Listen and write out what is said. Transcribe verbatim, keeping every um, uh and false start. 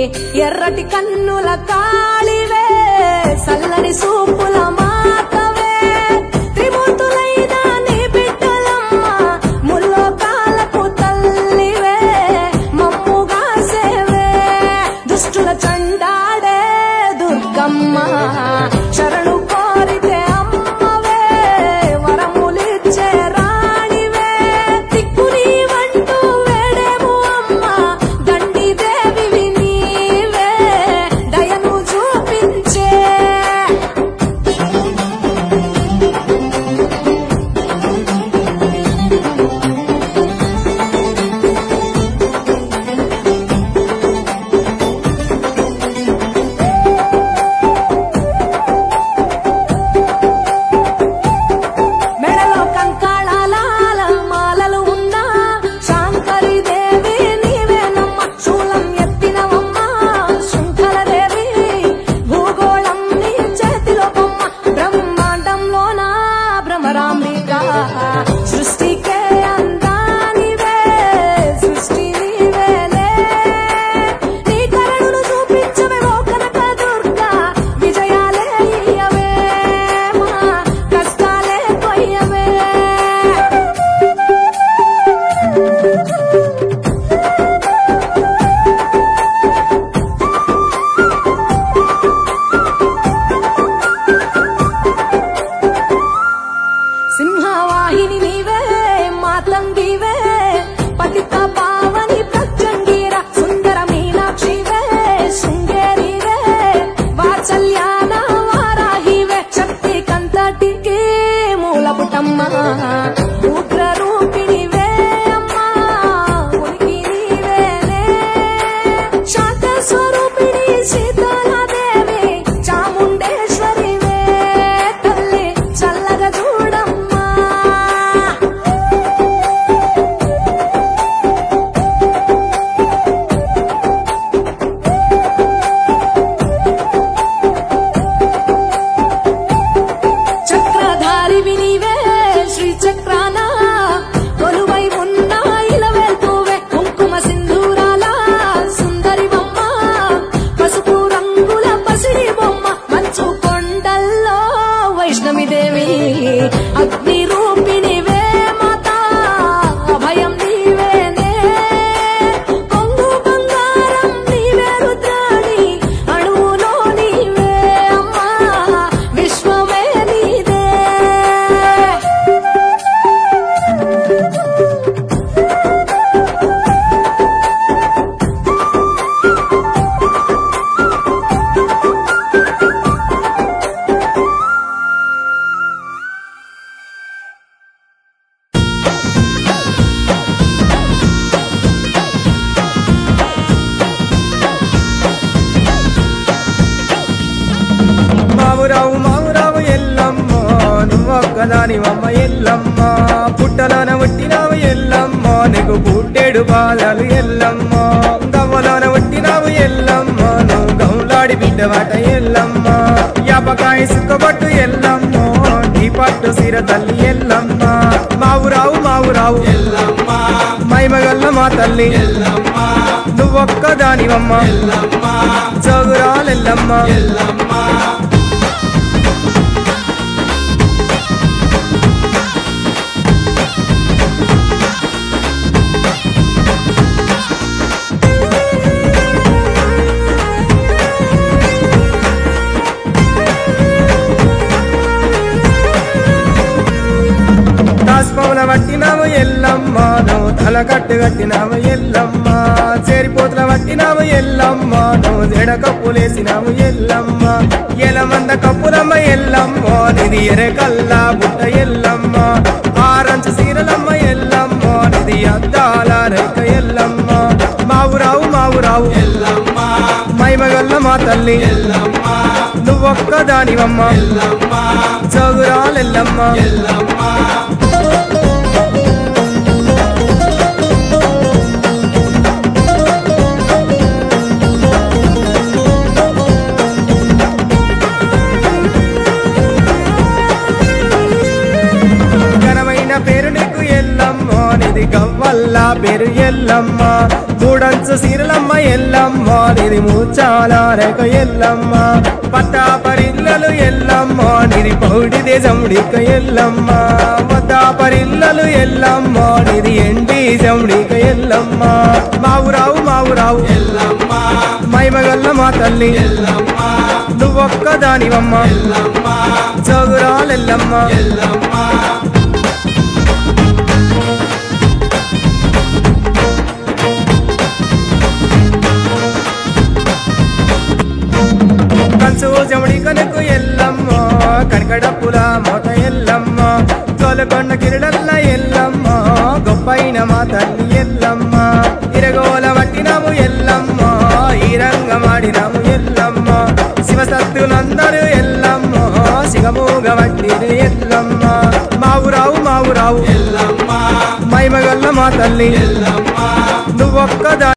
ఎర్రటి కన్నుల కాళివే సల్లని సూపుల మాతవే త్రిమూర్తులైన నీ బిడ్డలమ్మ ముల్లోకాలకు తల్లివే మమ్ముగా సేవే దుష్టుల చండాడే దుర్గమ్మ శరణు కోరితే అమ్మవే వరములిచ్చే రాణివే దిక్కు నీవంటూ వేడేము అమ్మ దండి దేవివి నీవే దయను చూపించే మెడలో కంకాళాల మాలలు ఉన్నా శాంకరి దేవి నీవేనమ్మ శూలం ఎత్తినవమ్మ శృంఖల దేవి భూగోళం నీ చేతిలో బొమ్మ బ్రహ్మాండంలోన భ్రమరాంబిక సృష్టికే అందానివే సృష్టి నీవేలే నీ కరుణను చూపించవే ఓ కనక దుర్గా విజయాలే ఇయ్యవే మా కష్టాలే కొయ్యవే సింహవాహిని నీవే మాతంగివే పతిత పావని ప్రత్యంగిర సుందర మీనాక్షివే శృంగేరివే వాత్సల్యాన వారాహివే శక్తి కంతటికి మూలపుటమ్మ ఉగ్ర రూపిణివే అమ్మా ఉనికి నీవేనే శాంత స్వరూపిణి సీతాలదేవి చాముండేశ్వరివే తల్లి చల్లగా చూడమ్మా చక్రధారివి నీవే శ్రీ చక్రాన కొలువై ఉన్న ఇలవేల్పువే కుంకుమ సింధూరాల సుందరి బొమ్మ పసుపు రంగుల పసిడి బొమ్మ మంచు కొండల్లో వైష్ణవి దేవి అగ్ని రూపిణివే మాతా అభయం నీవేనే కొంగు బంగారం నీవే రుద్రాణి అణువులో నీవే అమ్మా విశ్వమే నీదే మావురావు మావురావు ఎల్లమ్మ నువ్వొక్కదానివమ్మ ఎల్లమ్మ పుట్టలోన పుట్టినావు ఎల్లమ్మ నీకు పుట్టేడు బాధలు ఎల్లమ్మ గవ్వలోన పుట్టినావు ఎల్లమ్మ నువ్వు గౌలాడి బిడ్డవాట ఎల్లమ్మ యాపకాయ సుక్కబట్టు ఎల్లమ్మ నీ పట్టు సిర తల్లి ఎల్లమ్మ మావురావు మావురావు ఎల్లమ్మ మైమగల్ల మా తల్లి ఎల్లమ్మ నువ్వొక్కదానివమ్మ ఎల్లమ్మ జోగురాలెల్లమ్మ ఎల్లమ్మ దాస్పౌన పట్టినావు ఎల్లమ్మ నువ్వు తల కట్టు కట్టినావు ఎల్లమ్మ చేరిపోతుల పట్టినావు ఎల్లమ్మ నువ్వు జడ కప్పులేసినావు ఎల్లమ్మ ఎలమంద కప్పులమ్మ ఎల్లమ్మ నిది ఎరకల్లా బుట్ట ఎల్లమ్మ ఆరంచు సీరలమ్మ ఎల్లమ్మ నిది అద్దాల రేఖ ఎల్లమ్మ మావురావు మావురావు ఎల్లమ్మ మైమగల్ల మా తల్లి ఎల్లమ్మ నువ్వొక్కదానివమ్మ ఎల్లమ్మ జోగురాలెల్లమ్మ ఎల్లమ్మ ఘనమైన పేరు నీకు ఎల్లమ్మ నిది గవ్వల్ల పేరు ఎల్లమ్మ మూడంచు సీరలమ్మ ఎల్లమ్మ నిది మూచాల రేఖ ఎల్లమ్మ పట్టాపరిల్లలు ఎల్లమ్మ నిది పౌడి దేశముడిక ఎల్లమ్మ వద్దాపరిల్లలు ఎల్లమ్మ నిది ఎండి జముడిక ఎల్లమ్మ మావురావు మావురావు ఎల్లమ్మ మైమగల్ల మా తల్లి ఎల్లమ్మ నువ్వొక్క దానివమ్మ ఎల్లమ్మ జోగురాలెల్లమ్మ ఎల్లమ్మ కంచు జముడి కనుకు ఎల్లమ్మ కనకడప్పుల మోత ఎల్లమ్మ తోలకొండ కిరడల్ల ఎల్లమ్మ గొప్పైన మా తల్లి ఎల్లమ్మ ఇరగోల పట్టినాము ఎల్లమ్మ ఈ రంగమాడినాము ఎల్లమ్మ శివసత్తులందరూ ఎల్లమ్మ సిగమూగ వట్టిరు ఎల్లమ్మ మావురావు మావురావు ఎల్లమ్మ మైమగల్ల మా తల్లి ఎల్లమ్మ నువ్వొక్క